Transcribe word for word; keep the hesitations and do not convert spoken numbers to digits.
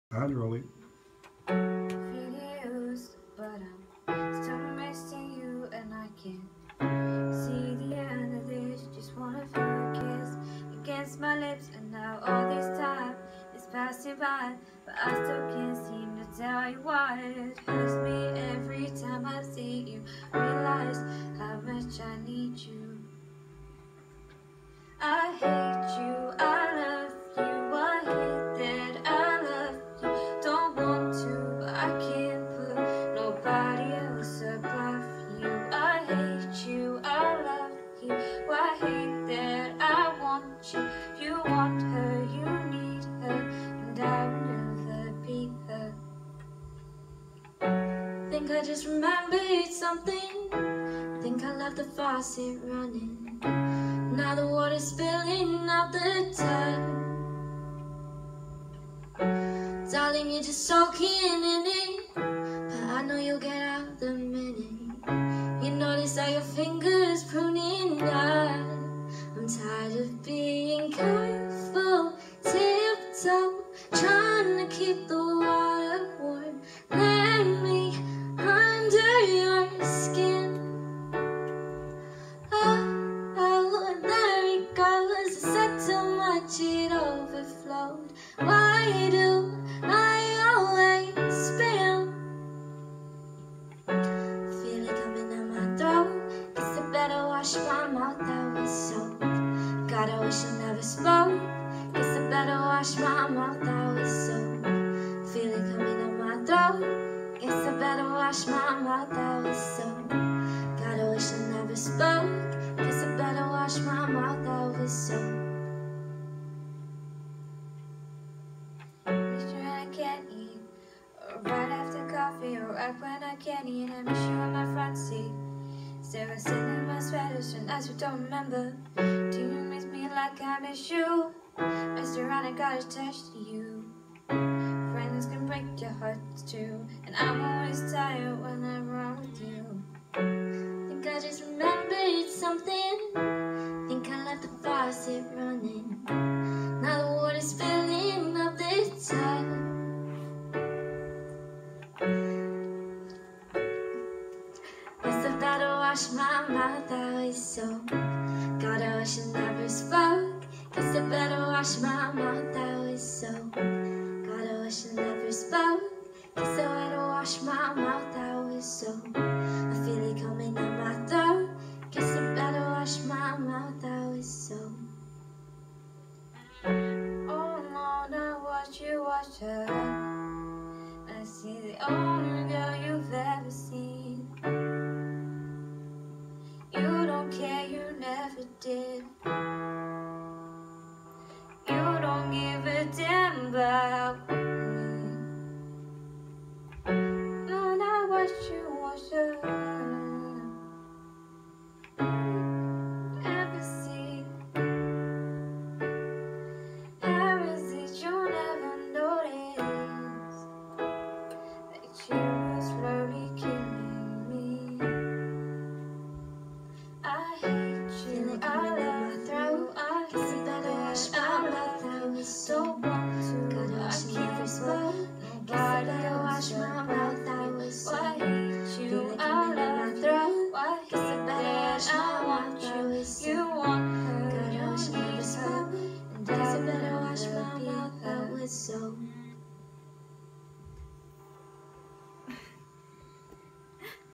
Hi, Rolly. Feel used, but I'm still missing you, and I can't see the end of this. Just wanna feel a kiss against my lips, and now all this time is passing by, but I still can't seem to tell you why. It hurts me every time I see you. Realize how much I need you. I hate you, I love you, I hate that I love you. Don't want to, but I can't put nobody else above you. I hate you, I love you, I hate that I want you. You want her, you need her, and I'll never be her. Think I just remembered something. Think I left the faucet running. Now the water's spilling out the tub. Darling, you're just soaking in it, but I know you'll get out the minute you notice how your fingers pruning up. I'm tired of being careful, tiptoe, trying to keep the water warm. Let me under your skin. Oh, oh, there it goes. I said too much, it overflowed. Why do I always spill? Feel it coming down my throat. Guess I better wash my mouth out with soap. God, I wish I never spoke. Guess I better wash my mouth out with soap. Feel it coming down my throat. Guess I better wash my mouth out with soap. God, I wish I never spoke. Guess I better wash my mouth out with soap. Miss you when I can't eat, or right after coffee, or right when I can't eat. I miss you in my front seat, staring in my sweaters from nights we don't remember. Do you miss me like I miss you? Messed around and got attached to you. Friends can break your hearts too, and I'm always tired whenever I'm with you. Think I just remembered something. Think I left the faucet running. Now the water's spilling up the tub. Guess I better wash my mouth out with soap. God, I wish I never spoke. Guess I better wash my mouth out with soap. God, I wish I never spoke. Guess I better wash my mouth out with soap. I feel it coming down my throat. Guess I better wash my mouth out with soap. Oh no, not watch you wash her. I see the only